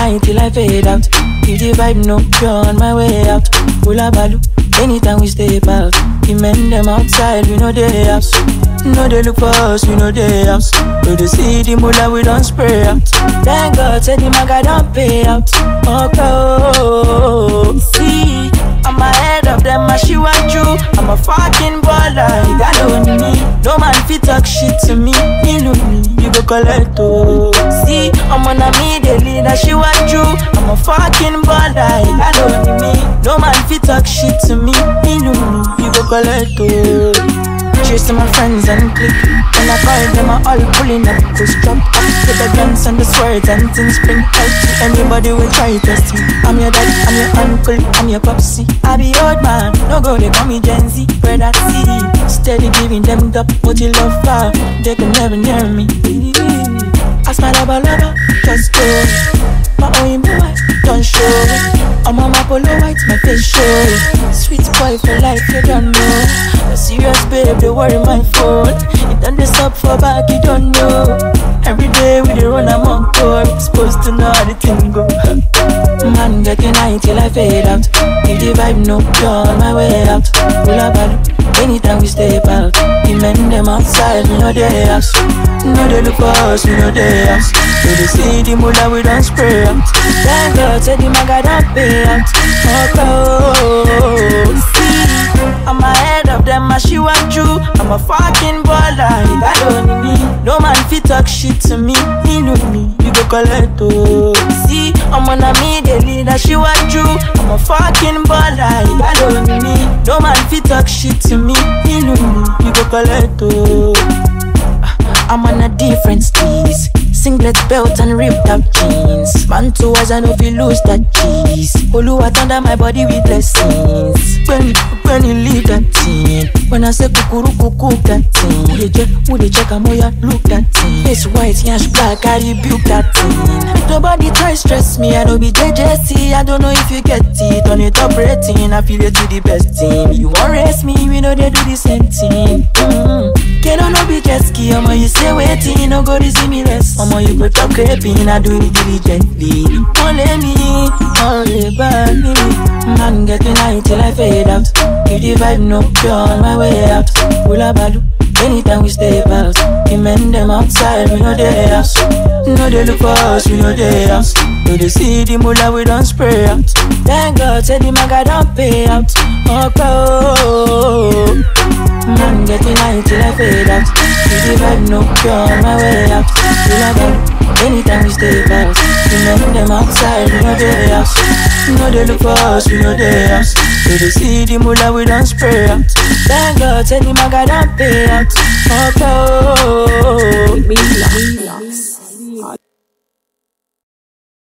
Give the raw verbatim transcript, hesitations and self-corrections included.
night till I fade out. If the vibe no pure on my way out. Hula balu, anytime we step out. The men them outside, we know they house. No they look for us, we know they house. We they see the mula, we don't spray out. Thank God, say the maga don't pay out. Okay, see, I'm ahead of them, I she want you. I'm a fucking baller, you got on me. No man fit talk shit to me. You know me, you go collect oh. See, I'm on a me, the leader, she want you. I'm a fucking baller, you got on me. No man fit talk shit to me. You know me, you go collect oh. Chasing my friends and click. When I call them, I all pulling up. Go strap up with the guns and the swords and things spring out. Anybody will try to test me. I'm your daddy, I'm your uncle, I'm your popsy. I be old man, no go, they call me Gen Z. Brother C, steady giving them the what you love for. They can never near me. Ask my lover, lover, just go. My own boy, don't show. I'm on my polo white, my face show. Sweet boy for life, you don't know. A serious babe, they worry my phone. You done this up for back, you don't know. Every day we dey run among core. Supposed to know how the thing go. Man, getting high till I fade out. If the vibe no pure on my way out. Hula balu, anytime we step out. The men them outside, we know they house. No they look for us, we know they house. So they see the mula, we don't spray out. Thank God, say the maga don't pay out. Okay, see, I'm ahead of them, I she want you. I'm a fucking baller, you got on me. No man fit talk shit to me. You know me, you go collect oh. See, I'm on a me, the leader, she want you. I'm a fucking baller, you got on me. No man fit talk shit to me. You know me, you go collect oh. I'm on a different steez. Singlet belt and ripped up jeans. Man to us, I know if you lose that cheese. Oluwa under my body with blessings. When, when you leave that team. When I say kukuru kuku that team. Who they check, who they check, I'm ya look that team. Face white, yash black, I rebuke that team. If nobody try stress me, I don't be J J C. I don't know if you get it. On the top rating, I feel it to the best team. You want race me, we know they do the same thing. Mm-hmm. Can I no be jet ski, I'ma you say waiting, no go to see me rest. I'ma you go talk craping, I do it diligently. Only me, only by me. Man getting high till I fade out. If the vibe no pure on my way out. Hula balu, anytime we step out. The men them outside, we know they house. No they look for us, we know they house. No they see the mula, we don't spray out. Thank God, say the maga don't pay out. Okay, man getting high till I fade out. If the vibe no pure on my way out. Hula balu, anytime we step out. The men them outside, we know they house. No they look for us, we know they house. So they see the mula, we don't spray out. Thank God, say the maga don't pay out. Okay,